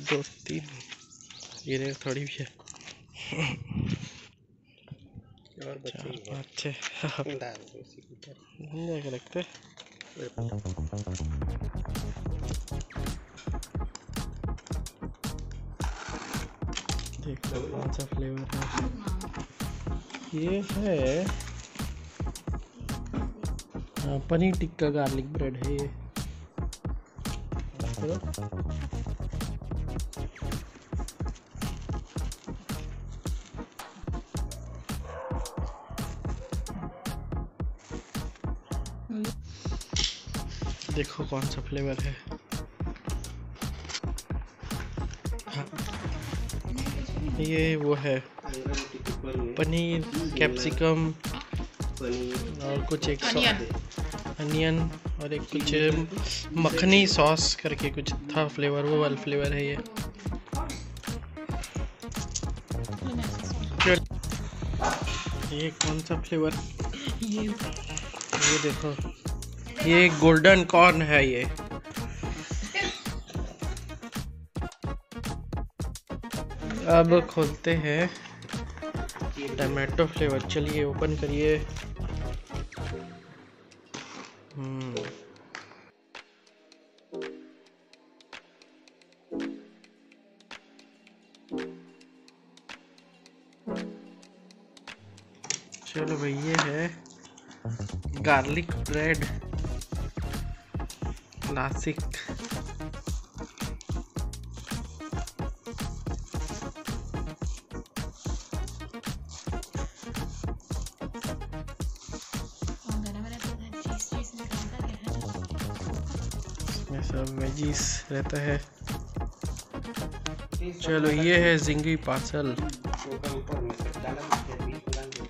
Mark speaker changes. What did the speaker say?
Speaker 1: 2 3 ये थोड़ी भी है
Speaker 2: और बच्चे
Speaker 1: 4 5 6 देख रखते देख लो कौन सा फ्लेवर है। ये है पनीर टिक्का गार्लिक ब्रेड है ये। देखो कौन सा फ्लेवर है। हाँ। ये वो है पनीर कैप्सिकम और कुछ एक अनियन और एक कुछ मखनी सॉस करके कुछ था फ्लेवर, वो वाला फ्लेवर है ये। ये कौन सा फ्लेवर, ये देखो ये गोल्डन कॉर्न है ये। अब खोलते हैं टमाटो फ्लेवर। चलिए ओपन करिए। चलो भाई ये है गार्लिक ब्रेड क्लासिक। इसमें सब वेजीज रहता है। चलो ये है जिंगी पार्सल।